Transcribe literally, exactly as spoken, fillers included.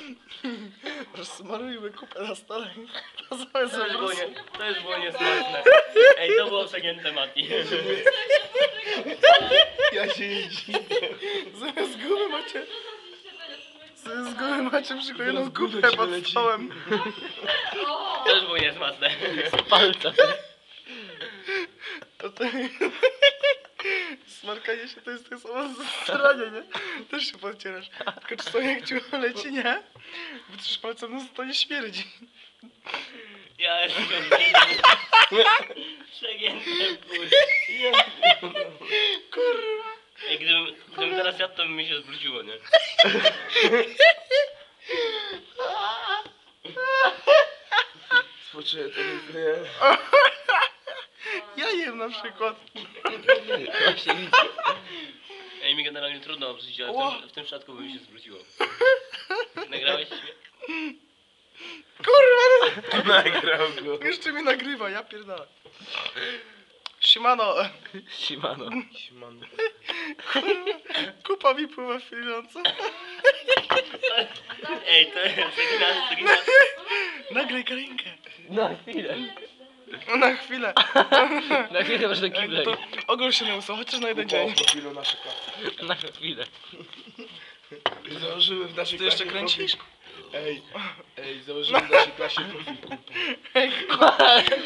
Rozsmarujmy kupę na stole. To jest To już było, nie, to już było niesmaczne. Ej, to było przegięte, Mati. Ja się nie dziwię. Zamiast gumy macie... Zamiast gumy macie przyklejoną kupę pod stołem. To już było niesmaczne. Palca. To to... Smarkanie się to jest tak samo staranie, nie? Też się podcierasz. Tylko czy to jak ci leci, nie? Wytrzysz palcem, no to nie śmierdzi. Ja jestem przegięte, kurwa. Kurwa. Ej, gdybym, gdybym teraz jadł, to by mi się zwróciło, nie? Spoczyję, to nie wiem. Ja jem na przykład. Właśnie widzę. Ej, mi generalnie trudno obrzydzić, ale w Ło. tym, w tym przypadku by mi się zwróciło. Nagrałeś się? Kurwa, Nagrał go. jeszcze mnie nagrywa, ja pierdolę. Siemano. Simano. Simano. Kupa mi pływa w chwiląco. Ej, to jest taki nas, taki nas. Nagraj Karinkę. Na chwilę. Na chwilę. Na chwilę masz do Ej, kibla. to ogól się nie usał, chociaż na jeden dzień. profilu naszej klasy. Na chwilę. Założyłem w naszej Ty jeszcze klasie kręcisz? profil. Ej, ej, założyłem w naszej klasie profil. Ej,